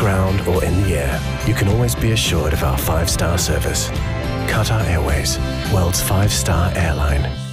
ground or in the air, you can always be assured of our 5-star service. Qatar Airways, world's 5-star airline.